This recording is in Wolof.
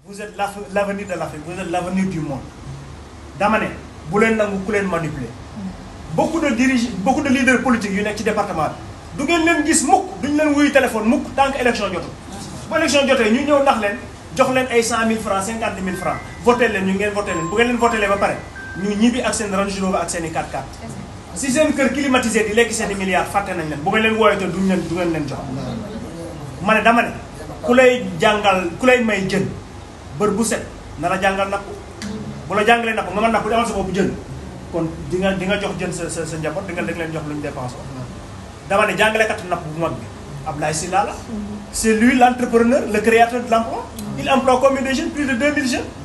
vous êtes l'avenir de l'Afrique, vous êtes l'avenir du monde. Dama ne bu leen nangu ku leen manipuler. Beaucoup de leaders politiques yu nekk ci département bi du ngeen leen gis mukk duñ leen wuyu téléphone mukk tant que élection jotul. Bu élection jotee ñu ñëw nax leen jox leen ay 100 000 francs 50 000 francs voté leen ñu ngeen voté leen bu ngeen leen voté ba pare ñu ñibbi ak seen Range Rover ak seen i 4x4. Si seen kër climatisé di lekk seen i milliards fàtte nañ leen bu ngeen leen wooyatee du ngeen leen jox. ma ne dama ne ku lay jàngal ku lay may jën bër bu set na la jàngal napp bu la jàngalee napp nga mën napp demal sa bopp jën kon di nga jox jën sa njaboot di nga leen jox luñ dépense dama ne jàngalekat napp bu mag bi Ablaye Sylla la c'est lui l'entrepreneur le créateur de l'emploi il emploie combien de jeunes plus de 2000 jeunes